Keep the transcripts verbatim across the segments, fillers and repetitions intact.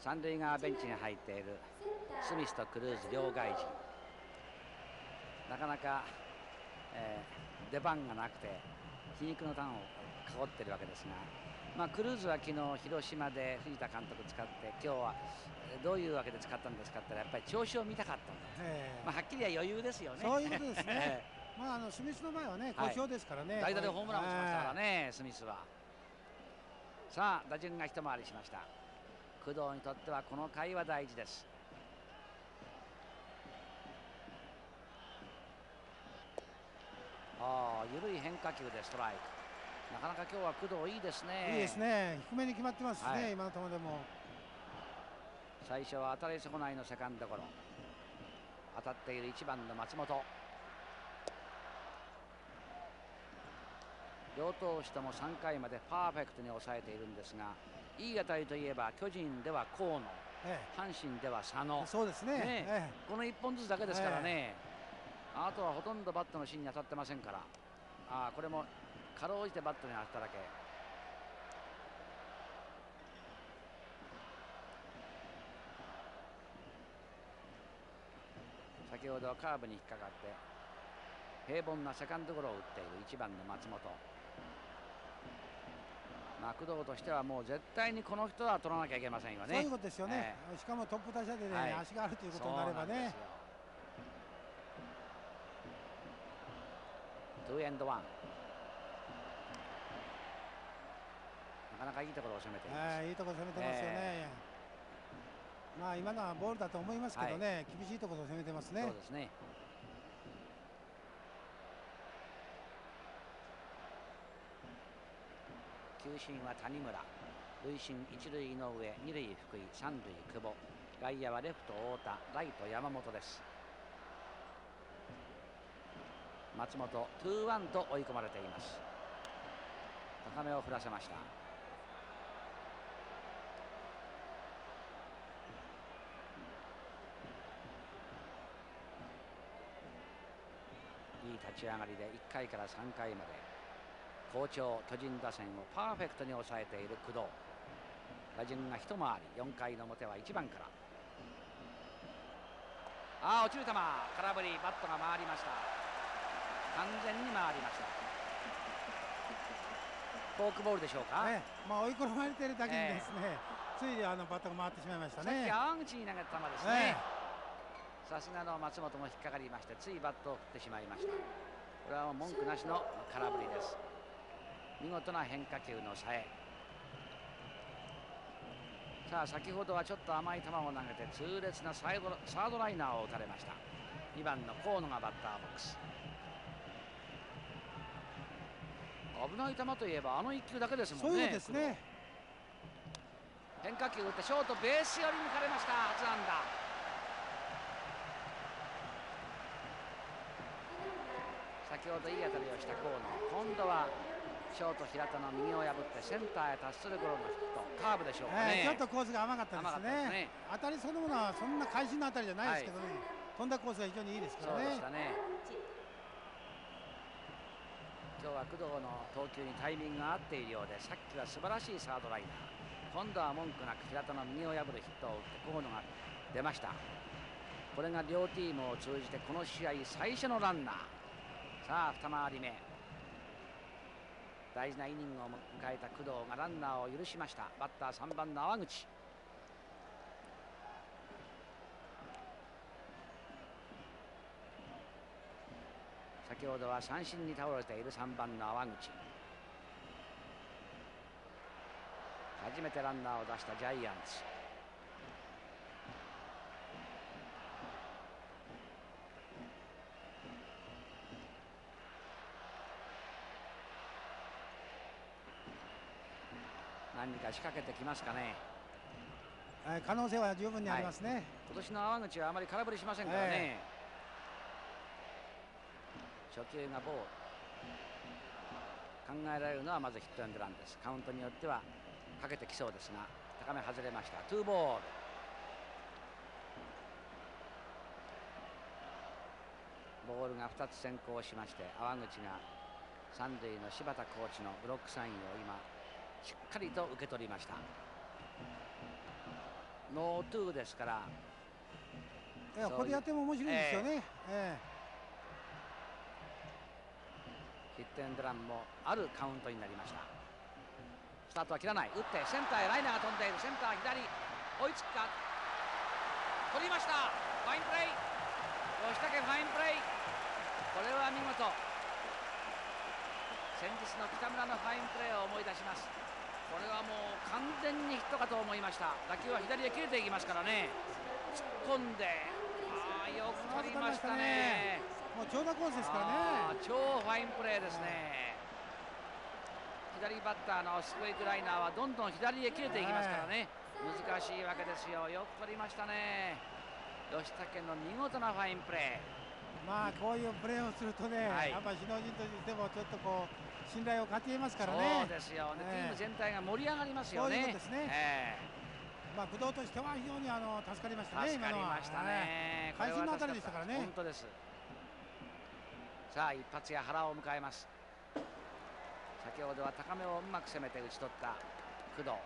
三塁側ベンチに入っているスミスとクルーズ両外人、なかなか、えー、出番がなくて皮肉のターンをかこっているわけですが、まあ、クルーズは昨日広島で藤田監督使って、今日はどういうわけで使ったんですかって言ったら、やっぱり調子を見たかったんだ、えーまあ、はっきりは余裕ですよね。 そういうことですねまあ、あのスミスの前はね故障ですからね、 代打でホームランを打ちましたからね、スミスは。さあ打順が一回りしました。工藤にとってはこの回は大事です。ああ、緩い変化球でストライク。なかなか今日は工藤いいですね。 いいですね、低めに決まってますね、はい、今の球でも。 最初は当たり損ないのセカンドゴロ、当たっているいちばんの松本。両投手ともさんかいまでパーフェクトに抑えているんですが、いい当たりといえば巨人では河野、ええ、阪神では佐野、 そうですね、ねええ、このいっぽんずつだけですからね、ええ、あとはほとんどバットの芯に当たってませんから。あ、これもかろうじてバットに当たっただけ。先ほどはカーブに引っかかって平凡なセカンドゴロを打っているいちばんの松本。まあ、工藤としてはもう絶対にこの人は取らなきゃいけませんよね。 そういうことですよね、えー、しかもトップ打者で、ね、はい、足があるということになればね。 ツーエンドワン、なかなかいいところを攻めています。 いいところ攻めてますよね、えー、まあ今のはボールだと思いますけどね、はい、厳しいところを攻めてますね。 そうですね。球審は谷村、塁審一塁井上、二塁福井、三塁久保、外野はレフト太田、ライト山本です。松本ツーワンと追い込まれています。高めを振らせました。いい立ち上がりでいっかいからさんかいまで好調巨人打線をパーフェクトに抑えている工藤。打順が一回り、よんかいの表はいちばんから。ああ、落ちる球、空振り、バットが回りました。完全に回りました。フォークボールでしょうか、 ね、まあ、追い込まれているだけにですね、えー、ついあのバットが回ってしまいましたね。 さっき川口に投げた球ですね。さすがの松本も引っかかりまして、ついバットを振ってしまいました。これは文句なしの空振りです。見事な変化球のさえ。さあ先ほどはちょっと甘い球を投げて痛烈なサイドサードライナーを打たれました。にばんの河野がバッターボックス。危ない球といえばあのいっきゅうだけですもんね。 そうですね。 変化球打ってショートベース寄り抜かれました。初安打。先ほどいい当たりをした河野、今度はショート平田の右を破ってセンターへ達するゴロのヒット。カーブでしょうかね、 えー、ちょっとコースが甘かったです ね, ですね。当たりそのものはそんな会心の当たりじゃないですけどね、はい、飛んだコースが非常にいいですからね。 そうでしたね。今日は工藤の投球にタイミングが合っているようで、さっきは素晴らしいサードライナー、今度は文句なく平田の右を破るヒットを打って河野が出ました。これが両チームを通じてこの試合最初のランナー。さあ二回り目、大事なイニングを迎えた工藤がランナーを許しました。バッターさんばんの粟口。先ほどは三振に倒れているさんばんの粟口。初めてランナーを出したジャイアンツ。何か仕掛けてきますかね。 可能性は十分にありますね、はい、 今年の粟口はあまり空振りしませんからね、えー、初球がボール。考えられるのはまずヒットエンドランです。カウントによってはかけてきそうですが、高め外れました。ツーボール。ボールがふたつ先行しまして、粟口が三塁の柴田コーチのブロックサインを今しっかりと受け取りました。 ノートゥーですから、 いやここでやっても面白いですよね。えー、ヒットエンドランもあるカウントになりました。スタートは切らない、打ってセンターへライナーが飛んでいる、センター左追いつくか、取りました。ファインプレー、吉武ファインプレー、これは見事。先日の北村のファインプレーを思い出します。これはもう完全にヒットかと思いました。打球は左へ切れていきますからね、突っ込んで、ああよく取りましたね。 もう長打コースですからね。 超ファインプレーですね。左バッターのスクイックライナーはどんどん左へ切れていきますからね、難しいわけですよ。よく取りましたね。吉武の見事なファインプレー。 まあこういうプレーをするとね、はい、やっぱり首脳陣としてもちょっとこう信頼を勝ち得ますからね。 そうですよね、えー、チーム全体が盛り上がりますよね。 そういうことですね。えー、まあ工藤としては非常にあの助かりましたね。 助かりましたね。 会心の当たりでしたからね。 本当です。さあ一発や原を迎えます。先ほどは高めをうまく攻めて打ち取った工藤。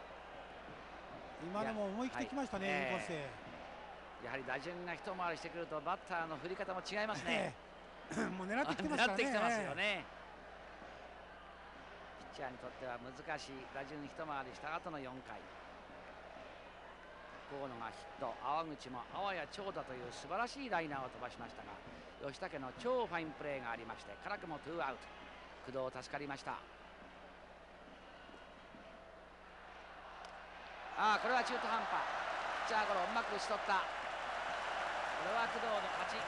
今のも思い切ってきましたね、インコースへ。 やはり打順が一回りしてくるとバッターの振り方も違いますね。 もう狙ってきてますからね。 狙ってきてますよね。ピッチャーにとっては難しい打順一回りした後のよんかい。河野がヒット、川口もあわや長打という素晴らしいライナーを飛ばしましたが、吉武の超ファインプレーがありまして、辛くもツーアウト。工藤助かりました。ああこれは中途半端。ピッチャーゴロうまく打ち取った。これは工藤の勝ち。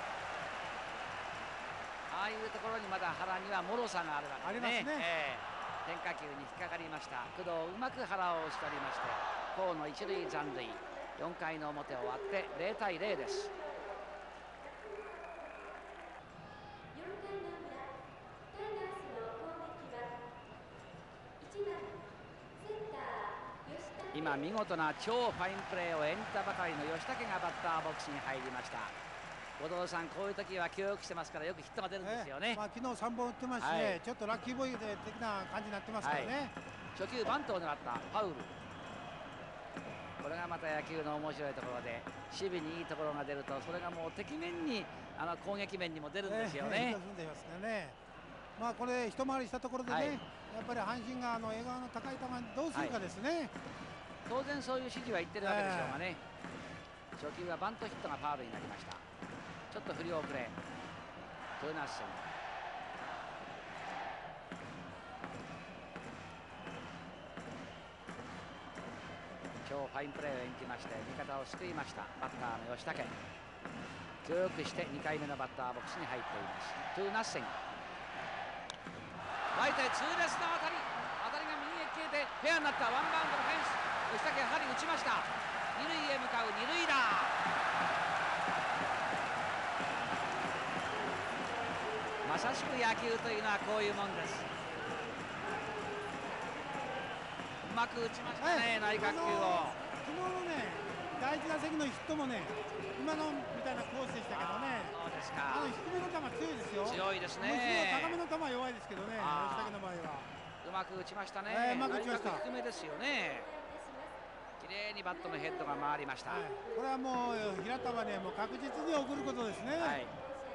ああいうところにまだ原には脆さがあるわけですね。 ありますね。 えー、変化球に引っかかりました。工藤うまく原を打ち取りまして、河野一塁残塁。よんかいの表終わってゼロたいゼロです。今見事な超ファインプレーを演じたばかりの吉武がバッターボックスに入りました。後藤さん、こういう時は記憶してますからよくヒットが出るんですよね。 えーまあ、昨日さんぼん打ってますしね、はい、ちょっとラッキーボーイ的な感じになってますからね、はい、 初球バントを狙ったファウル。これがまた野球の面白いところで、守備にいいところが出るとそれがもう敵面にあの攻撃面にも出るんですよね。 まあこれ一回りしたところでね、はい、やっぱり阪神があの江川の高い球どうするかですね、はい、 当然そういう指示は言ってるわけでしょうがね、えー、初球はバントヒットがファウルになりました。ちょっと振り遅れ、トゥーナッシング。超ファインプレーを演じまして味方を救いましたバッターの吉武。協力してにかいめのバッターボックスに入っています。トゥーナッシング、ライトへ痛烈な当たり、当たりが右へ消えてフェアになった。ワンバウンドのフェンス、吉武やはり打ちました。二塁へ向かう二塁打。まさしく野球というのはこういうもんです。うまく打ちましたね、内角球を。 昨日のね第一打席のヒットもね今のみたいなコースでしたけどね。 そうですか。 あの低めの球強いですよ。 強いですね。 高めの球は弱いですけどね、吉武の場合は。 うまく打ちましたね。 えー、うまく打ちました。 低めですよね。綺麗にバットのヘッドが回りました。はい、 これはもう平田はねもう確実に送ることですね。はい、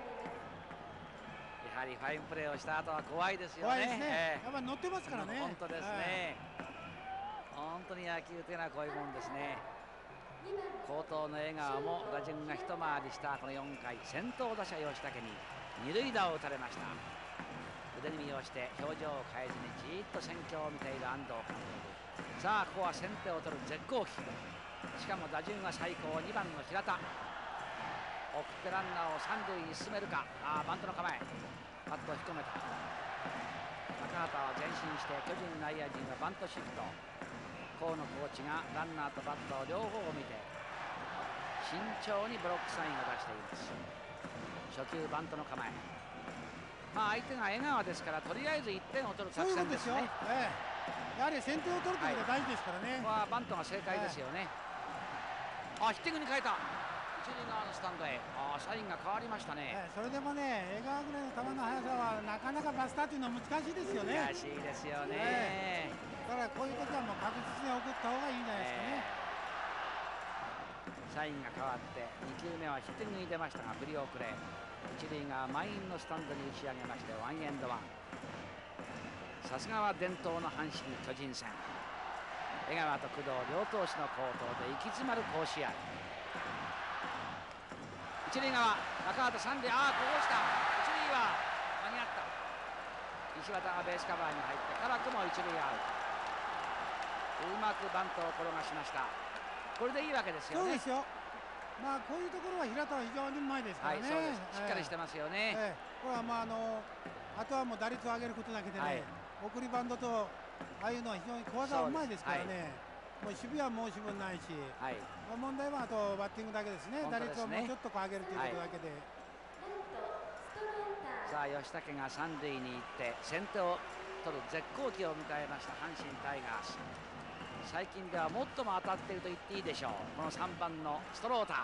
やはりファインプレーをした後は怖いですよね。 怖いですね。えー、やっぱり乗ってますからね。 本当ですね。本当に野球というのはこういうもんですね。好投の江川も打順が一回りしたこのよんかい、先頭打者吉武に二塁打を打たれました。腕に身をして表情を変えずにじーっと戦況を見ている安藤監督。さあここは先手を取る絶好機。しかも打順は最高にばんの平田。送ってランナーを三塁に進めるか。あバントの構え、バットを引っ込めた。高畑は前進して巨人内野陣はバントシフト。河野コーチがランナーとバットを両方を見て慎重にブロックサインを出しています。初球バントの構え。まあ相手が江川ですからとりあえずいってんを取る作戦ですね。 そういうことですよ。ええ、やはり先手を取るということが大事ですからね。 はい、ここはバントが正解ですよね。ええ、あヒッティングに変えた。一塁側のスタンドへ。あサインが変わりましたね。 ええ、それでもね江川ぐらいの球の速さはなかなかバスターというのは難しいですよね。 難しいですよね。ええ、 だからこういう時はもう確実に送った方がいいんじゃないですかね。 えサインが変わってにきゅうめはヒッティングに出ましたが振り遅れ、一塁が満員のスタンドに打ち上げましてワンエンドワン。さすがは伝統の阪神巨人戦。江川と工藤両投手の好投で息詰まる甲子園。一塁側中畑三塁、ああこぼした。一塁は間に合った。石渡がベースカバーに入って辛くも一塁アウト。うまくバントを転がしました。これでいいわけですよね。 そうですよ。まあこういうところは平田は非常にうまいですからね。 はい、そうです。しっかりしてますよね。 えーえー、これはまああのあとはもう打率を上げることだけでね、はい、送りバントとああいうのは非常に小技はうまいですからね。もう守備は申し分ないし、はい、問題はあとバッティングだけですね。打率をもうちょっと上げるということだけで、はい、 さあ吉武が三塁に行って先手を取る絶好機を迎えました阪神タイガース。最近では最も当たっていると言っていいでしょう、このさんばんのストローター。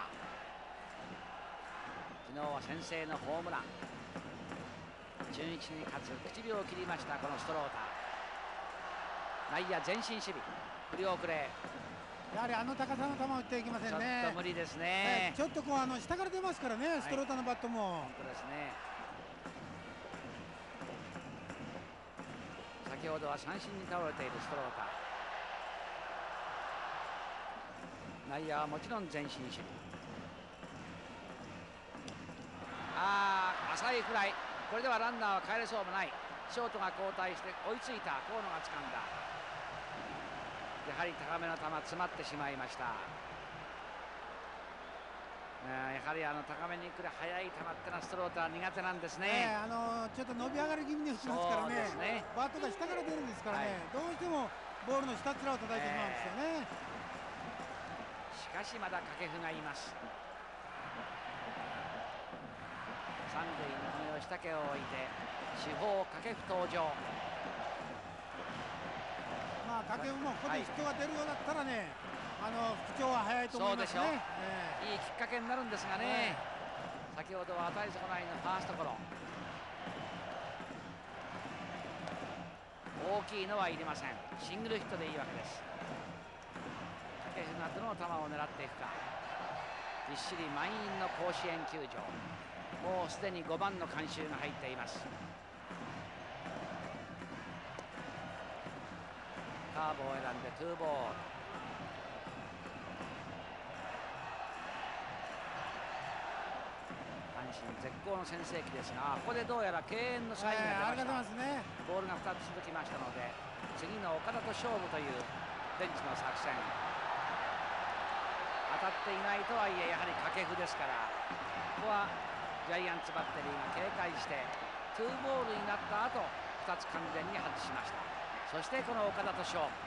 昨日は先制のホームラン。中日に勝つ口火を切りましたこのストローター。内野前進守備、振り遅れ。 やはりあの高さの球を打っていきませんね。 ちょっと無理ですね。 ちょっとこうあの下から出ますからね、ストローターのバットも。 本当ですね。先ほどは三振に倒れているストローター。内野はもちろん前進守備。ああ浅いフライ。これではランナーは帰れそうもない。ショートが交代して追いついた河野が掴んだ。やはり高めの球詰まってしまいました。やはりあの高めに来る速い球ってのはストローター苦手なんですね。 えー、あのちょっと伸び上がり気味に打ちますからね。ね、バットが下から出るんですからね、はい、どうしてもボールの下っ面を叩いてしまうんですよね。えーしかしまだ掛布がいます。三塁にこの吉武を置いて主砲掛布登場。 まあ掛布もここでヒットが出るようだったらね、はい、あの復調は早いと思いますね。そうでしょう、えー、 いいきっかけになるんですがね、えー、先ほどは当たり損ないのファーストゴロ。大きいのはいりません。シングルヒットでいいわけです。掛布がどの球を狙っていくか。ぎっしり満員の甲子園球場。もうすでにごばんの観衆が入っています。カーブを選んでトゥーボール。阪神絶好の先制機ですが、ここでどうやら敬遠のサインが出ました。 ね、 ボールがふたつ続きましたので、次の岡田と勝負というベンチの作戦。当たっていないとはいえやはり掛布ですから、ここはジャイアンツバッテリーが警戒してツーボールになった後ふたつ完全に外しました。そしてこの岡田と勝負。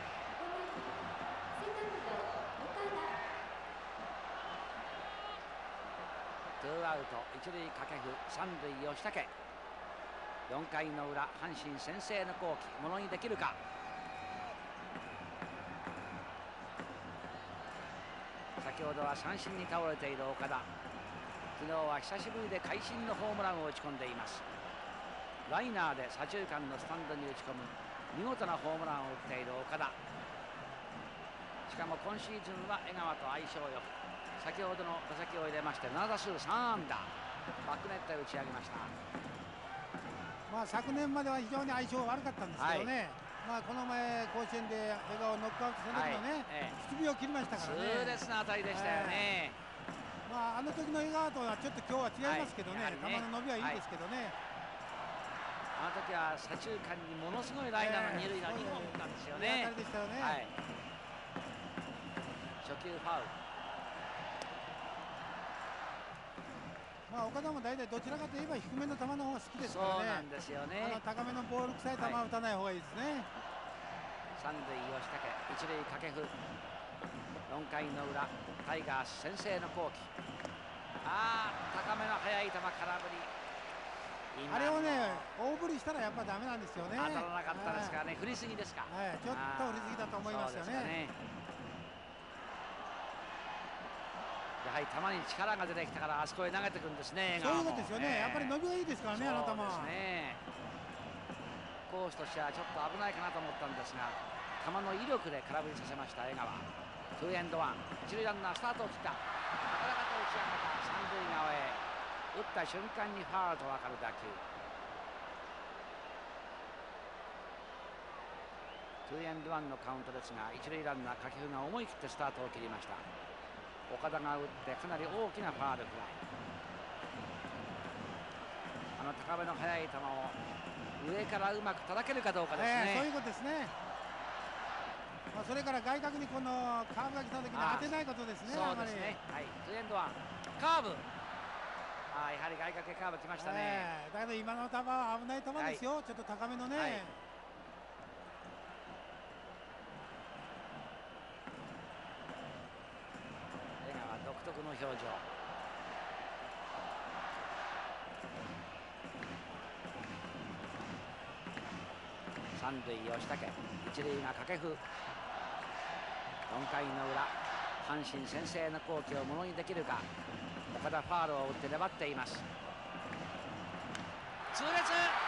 ツーアウト一塁掛布三塁吉武。よんかいの裏阪神先制の好機ものにできるか。先ほどは三振に倒れている岡田。昨日は久しぶりで会心のホームランを打ち込んでいます。ライナーで左中間のスタンドに打ち込む見事なホームランを打っている岡田。しかも今シーズンは江川と相性よく先ほどの打席を入れましてなな打数さん安打。バックネットへ打ち上げました。 まあ昨年までは非常に相性悪かったんですけどね、はい、まあこの前甲子園で江川をノックアウトした時のね、はい、ええ、口火を切りましたからね。 痛烈な当たりでしたよね。えーまあ、あの時の江川とはちょっと今日は違いますけどね、はい、ね、球の伸びはいいですけどね、 はい、あの時は左中間にものすごいライナーの二塁のにほん打ったんですよね。 いい当たりでしたよね、 はい、初球ファウル。 まあ岡田も大体どちらかといえば低めの球の方が好きですからね。 そうなんですよね。 あの高めのボール臭い球は打たない方がいいですね。はい、 三塁吉武一塁掛布。よんかいの裏タイガース先制の好機。ああ高めの速い球空振り。 あれをね大振りしたらやっぱダメなんですよね。 当たらなかったですからね、振りすぎですか。 はい、ちょっと振りすぎだと思いますよね。 やはり球に力が出てきたからあそこへ投げてくるんですね。 そういうことですよね、えー、やっぱり伸びがいいですからね、あの球は。 そうですね。コースとしてはちょっと危ないかなと思ったんですが球の威力で空振りさせました江川。ツーエンドワン一塁ランナースタートを切った。 高々と打ち上げた三塁側へ、打った瞬間にファウルと分かる打球。ツーエンドワンのカウントですが、一塁ランナー掛布が思い切ってスタートを切りました。岡田が打ってかなり大きなファールフライ。あの高めの速い球を上からうまく叩けるかどうかですね。 えー、そういうことですね。まあそれから外角にこのカーブが来た時に当てないことですね。 そうですね。はい。ツーエンドワンカーブ。あ、やはり外角へカーブ来ましたね。 えー、だけど今の球は危ない球ですよ。はい、ちょっと高めのね。はい、 江川独特の表情。三塁吉武、一塁が掛布。よんかいの裏、阪神先制の好機をものにできるか。岡田ファールを打って粘っています。痛烈、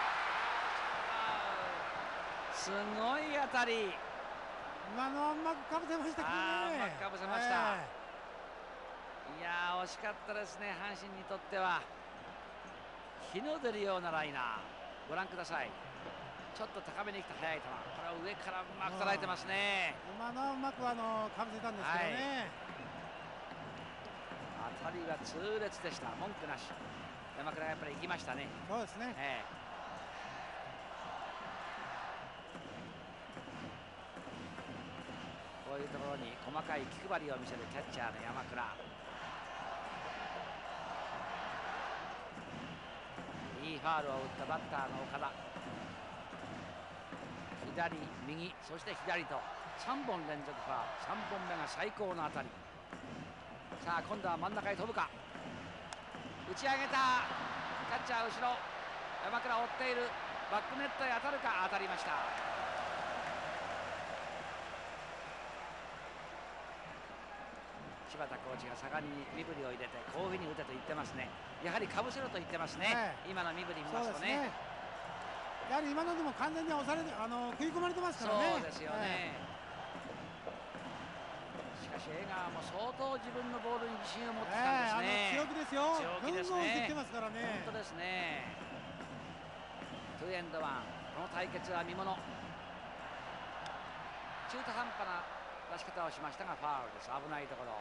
すごい当たり。 今のはうまくかぶせましたけどね。 うまくかぶせました、えー、いやー惜しかったですね。阪神にとっては日の出るようなライナー。ご覧ください。ちょっと高めに来た速い球、これは上からうまく捉えてますね。 今のはうまくあのかぶせたんですけどね、 はい、当たりは痛烈でした。文句なし。山倉がやっぱり行きましたね。 そうですね、えー、こういうところに細かい気配りを見せるキャッチャーの山倉。いいファールを打ったバッターの岡田。左、右、そして左とさんぼん連続ファール。さんぼんめが最高の当たり。さあ今度は真ん中へ飛ぶか。打ち上げた。キャッチャー後ろ、山倉追っている。バックネットへ当たるか。当たりました。柴田コーチが盛んに身振りを入れて、こういうふうに打てと言ってますね。やはりかぶせろと言ってますね、はい、今の身振り見ますとね。 やはり今のでも完全に押されて、あの食い込まれてますからね。 そうですよね、えー、しかし江川も相当自分のボールに自信を持ってきたんですね、 えー、あの強気ですよ。 強気ですね。 ぐんぐん押してきてますからね。 本当ですね。ツーエンドワン、この対決は見もの。中途半端な出し方をしましたがファウルです。危ないところ。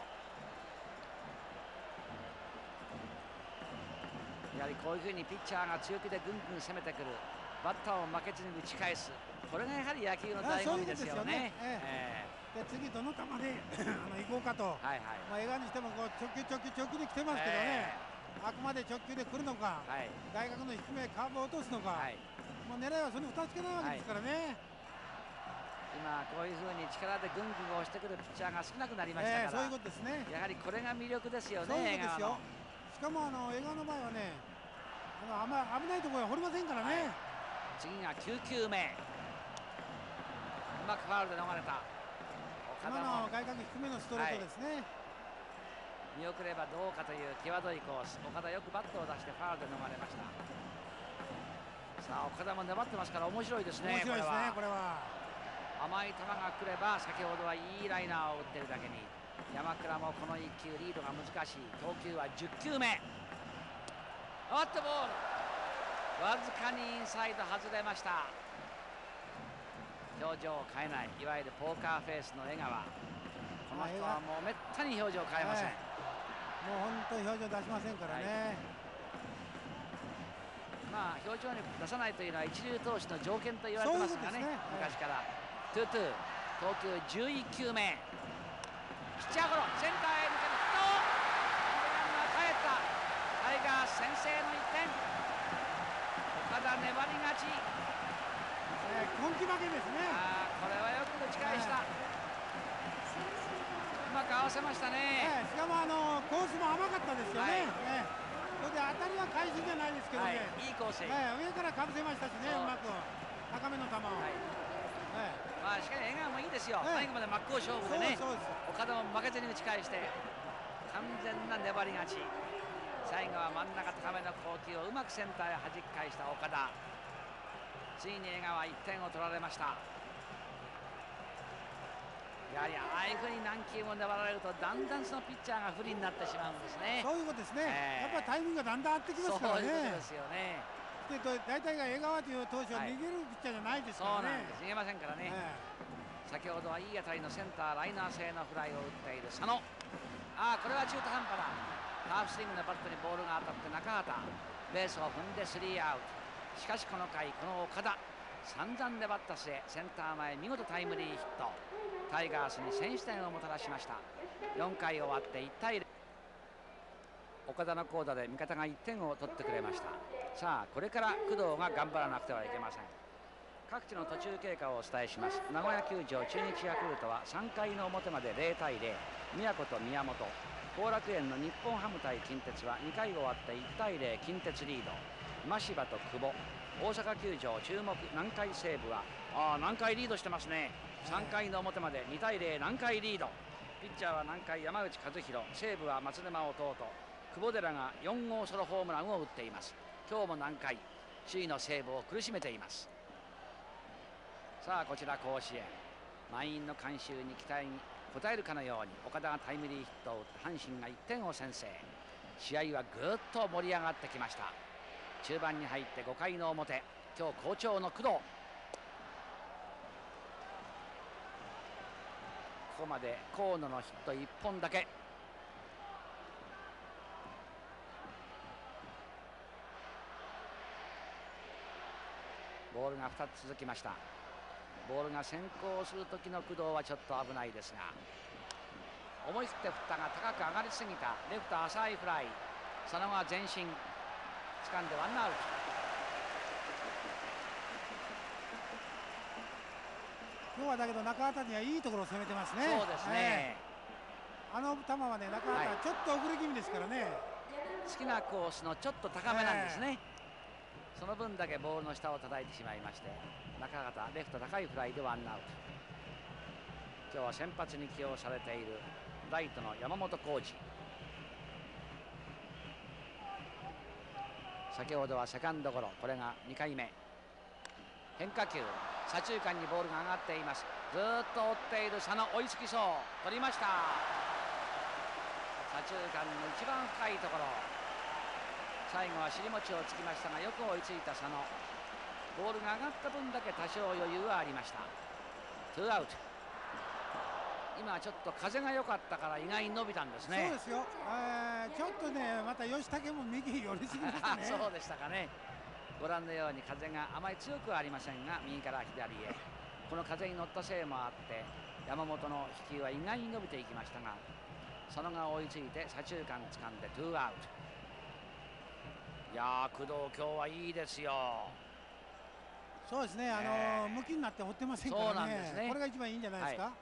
やはりこういうふうにピッチャーが強気でぐんぐん攻めてくる。バッターを負けずに打ち返す。これがやはり野球の醍醐味ですよね。 で次どの球であの行こうかと。はいはい、まあ江川にしてもこう直球直球直球で来てますけどね、えー、あくまで直球で来るのか、はい、外角の低めカーブを落とすのか、はい、もう狙いはそのふたつけないわけですからね、はい、 今こういうふうに力でぐんぐん押してくるピッチャーが少なくなりましたから、えー、 そういうことですね。 やはりこれが魅力ですよね。 そういうことですよ。しかもあの江川の場合はね、あのあんま危ないところは掘りませんからね、はい、 次がきゅうきゅうめ。うまくファウルで逃れた。 今の外角低めのストレートですね、はい、 見送ればどうかという際どいコース。岡田よくバットを出してファウルで逃れました。さあ岡田も粘ってますから面白いですね。 面白いですねこれは。 甘い球が来れば先ほどはいいライナーを打ってるだけに、山倉もこのいっ球リードが難しい。投球はじゅっきゅうめ。おっとボールわずかにインサイド外れました。表情を変えない、いわゆるポーカーフェイスの江川。この人はもうめったに表情を変えません、はい、 もう本当に表情出しませんからね、はい、 まあ表情に出さないというのは一流投手の条件と言われてますがね、ね昔から。ツーツー、投球じゅういっ球目。ピッチャーゴロ、センターへ抜けるヒット。ランナー帰った。タイガース先制のいってん。岡田粘り勝ち。 えー、根気負けですね。 あこれはよく打ち返した、はい、うまく合わせましたね、 えー、しかもあのコースも甘かったですよね、はい、えー、それで当たりは回収じゃないですけどね、はい、 いいコース、えー、上からかぶせましたしね、うまく高めの球を、はい、 えー、まあしかし江川もいいですよ、えー、最後まで真っ向勝負でね、岡田も負けずに打ち返して完全な粘り勝ち。最後は真ん中高めの好球をうまくセンターへ弾き返した岡田。ついに江川いってんを取られました。 やはりああいうふうに何球も粘られるとだんだんそのピッチャーが不利になってしまうんですね。 そういうことですね、えー、やっぱりタイミングがだんだん合ってきますからね。 そういうことですよね。 で大体が江川という投手は逃げるピッチャーじゃないですからね、はい、そうなんです、 逃げませんからね、えー、先ほどはいい当たりのセンターライナー性のフライを打っている佐野。ああこれは中途半端だ。ハーフスイングのバットにボールが当たって中畑ベースを踏んでスリーアウト。しかしこの回この岡田散々粘った末センター前見事タイムリーヒット。タイガースに先取点をもたらしました。よんかい終わっていちたいゼロ。岡田の好打で味方がいってんを取ってくれました。さあこれから工藤が頑張らなくてはいけません。各地の途中経過をお伝えします。名古屋球場中日ヤクルトはさんかいの表までゼロたいゼロ。宮古と宮本。後楽園の日本ハム対近鉄はにかい終わっていちたいゼロ近鉄リード。真柴と久保。大阪球場注目南海西武はあ南海リードしてますね。さんかいの表までにたいゼロ南海リード。ピッチャーは南海山内和弘。西武は松沼弟。久保寺がよんごうソロホームランを打っています。今日も南海首位の西武を苦しめています。さあこちら甲子園満員の観衆に期待に応えるかのように岡田がタイムリーヒットを打って阪神がいってんを先制。試合はぐっと盛り上がってきました。中盤に入ってごかいの表今日好調の工藤。ここまで河野のヒットいっぽんだけ。ボールがふたつ続きました。ボールが先行する時の工藤はちょっと危ないですが思い切って振ったが高く上がりすぎた。レフト浅いフライ。佐野が前進掴んでワンアウト。 今日はだけど中畑にはいいところを攻めてますね。 そうですね、 えー、あの球はね中畑はちょっと遅れ気味ですからね、はい、 好きなコースのちょっと高めなんですね、えー、その分だけボールの下を叩いてしまいまして中畑レフト高いフライでワンアウト。今日は先発に起用されているライトの山本浩二。先ほどはセカンドゴロ。これがにかいめ。変化球左中間にボールが上がっています。ずっと追っている佐野追いつきそう。取りました。左中間の一番深いところ。最後は尻餅をつきましたがよく追いついた佐野。ボールが上がった分だけ多少余裕はありました。ツーアウト。今ちょっと風が良かったから意外に伸びたんですね。 そうですよ、えー、ちょっとねまた吉武も右寄りすぎましたねそうでしたかね。ご覧のように風があまり強くはありませんが右から左へこの風に乗ったせいもあって山本の飛球は意外に伸びていきましたが佐野が追いついて左中間掴んでツーアウト。いやー工藤今日はいいですよ。 そうですね、あのーえー、向きになって追ってませんから ね, そうなんですね。これが一番いいんじゃないですか、はい、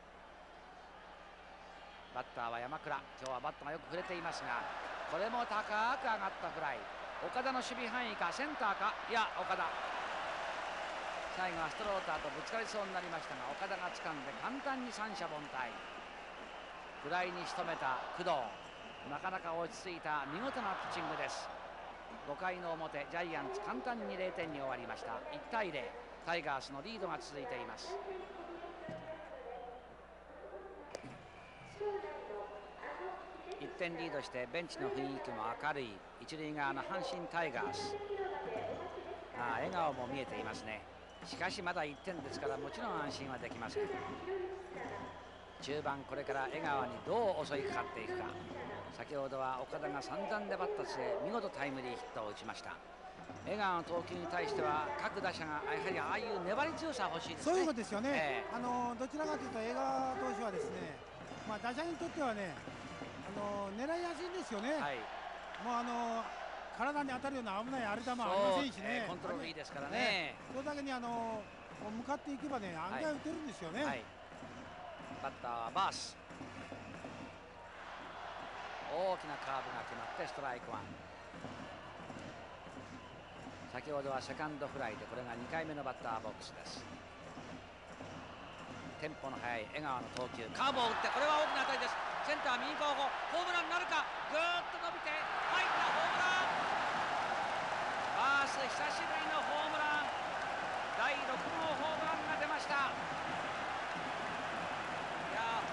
バッターは山倉。今日はバットがよく触れていますがこれも高く上がったフライ。岡田の守備範囲かセンターか。いや岡田最後はストローターとぶつかりそうになりましたが岡田が掴んで簡単に三者凡退。フライに仕留めた工藤。なかなか落ち着いた見事なピッチングです。ごかいの表ジャイアンツ簡単にゼロてんに終わりました。いちたいゼロタイガースのリードが続いています。いってんリードしてベンチの雰囲気も明るい一塁側の阪神タイガース。ああ笑顔も見えていますね。しかしまだいってんですからもちろん安心はできません。中盤これから江川にどう襲いかかっていくか。先ほどは岡田が散々粘った末見事タイムリーヒットを打ちました。江川の投球に対しては各打者がやはりああいう粘り強さ欲しいですね。 そういうことですよね、えー、あのどちらかというと江川投手はですね、まあ、打者にとってはねあの狙いやすいんですよね、はい、もうあの体に当たるような危ない荒れ球ありませんしね、 えー、コントロールいいですからね。 それだけにあの向かっていけばね案外打てるんですよね、はいはい、 バッターはバース。大きなカーブが決まってストライクワン。先ほどはセカンドフライでこれがにかいめのバッターボックスです。テンポの速い江川の投球カーブを打ってこれは大きな当たりです。センター右後方ホームランになるか。ぐーっと伸びて入ったホームラン。バース久しぶりのホームラン。だいろくごうホームランが出ました。いやホ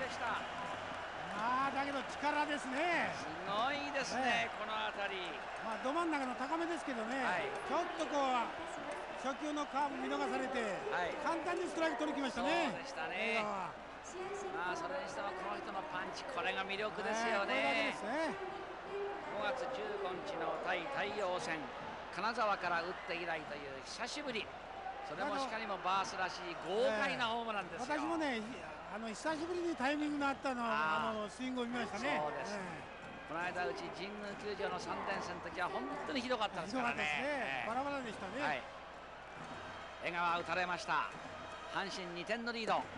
でした。 まあだけど力ですね。 すごいですね、この辺り。 まあど真ん中の高めですけどね、はい、ちょっとこう初球のカーブ見逃されて、はい、簡単にストライク取りきましたね。 そうでしたね。まあそれにしてもこの人のパンチ、これが魅力ですよね。ごがつじゅうごにちの対太陽戦、金沢から打って以来という久しぶり。それもしかにもバースらしい豪快なホームランですよ。 私もね、あの久しぶりにタイミングのあったのあのスイングを見ましたね。 そうです。この間うち神宮球場のさん連戦の時は本当にひどかったですからね。 バラバラでしたね。はい、 江川打たれました。阪神にてんのリード。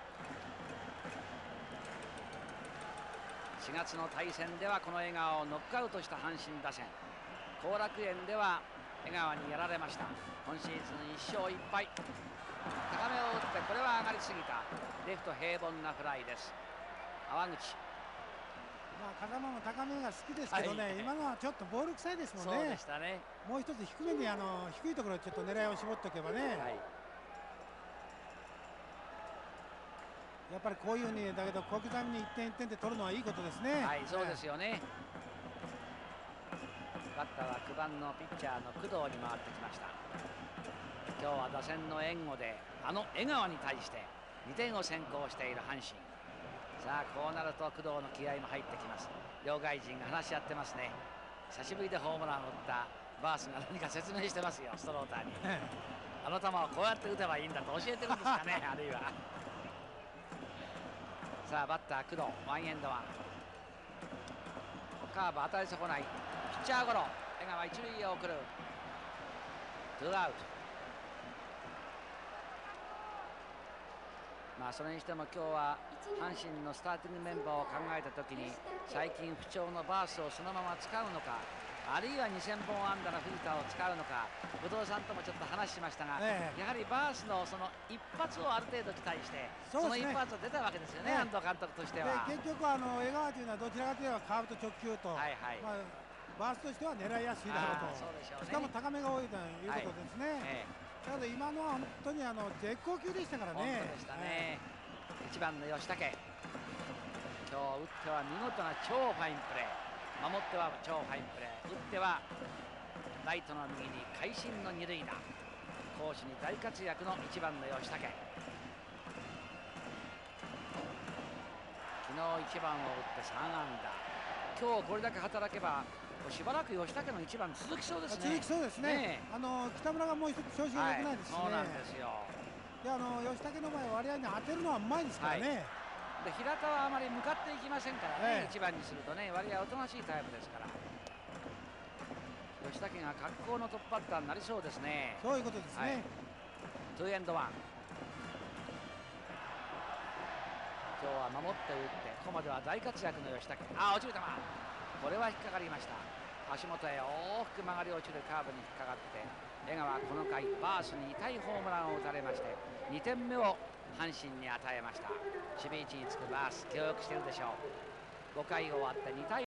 しがつの対戦ではこの江川をノックアウトした阪神打線。後楽園では江川にやられました。今シーズンいっしょういっぱい。高めを打ってこれは上がりすぎた。レフト平凡なフライです。川口。 まあ風間も高めが好きですけどね、はい、今のはちょっとボール臭いですもんね。 そうでしたね。 もう一つ低めにあの低いところちょっと狙いを絞っておけばね、はい、やっぱりこういうふうにだけど小刻みにいってんいってんで取るのはいいことですね。 はい、そうですよね。バッターはくばんのピッチャーの工藤に回ってきました。今日は打線の援護であの江川に対してにてんを先行している阪神。さあこうなると工藤の気合も入ってきます。両外人が話し合ってますね。久しぶりでホームランを打ったバースが何か説明してますよ、ストローターに。あの球をこうやって打てばいいんだと教えてるんですかねあるいは。さあバッター工藤、ワンエンドワン。カーブ当たり損ない。ピッチャーゴロ。江川一塁へ送る。ツーアウト。まあそれにしても今日は阪神のスターティングメンバーを考えた時に最近不調のバースをそのまま使うのか、あるいはにせんぼん安打の藤田を使うのか、後藤さんともちょっと話しましたが、ええ、やはりバースのその一発をある程度期待してその一発を出たわけですよね、安藤監督としては。 結局あの江川というのはどちらかといえばカーブと直球と、はいはい、まあ、バースとしては狙いやすいだろうと。そうでしょうね。しかも高めが多いということですね。はい、ええ、ただ今のは本当にあの絶好球でしたからね。 本当でしたね。いちばんの吉武、今日打っては見事な超ファインプレー、守っては超ファインプレー、打ってはライトの右に会心の二塁打、攻守に大活躍のいちばんの吉武。昨日いちばんを打ってさん安打、今日これだけ働けばしばらく吉武のいちばん続きそうですね。 続きそうですね。ね、あの北村がもう一つ調子が良くないですしね。 はい、そうなんですよ。 であの吉武の場合割合に当てるのはうまいですからね。はい、 で平田はあまり向かっていきませんからね、ええ、いちばんにするとね割合おとなしいタイプですから、吉武が格好のトップバッターになりそうですね。 そういうことですね。はい、 ツーエンドワン。今日は守って打ってここまでは大活躍の吉武。あ、落ちる球、これは引っかかりました。足元へ大きく曲がり落ちるカーブに引っかかって江川この回バースに痛いホームランを打たれましてにてんめを阪神に与えました。守備位置につくバース、協力しているでしょう。ごかい終わってに対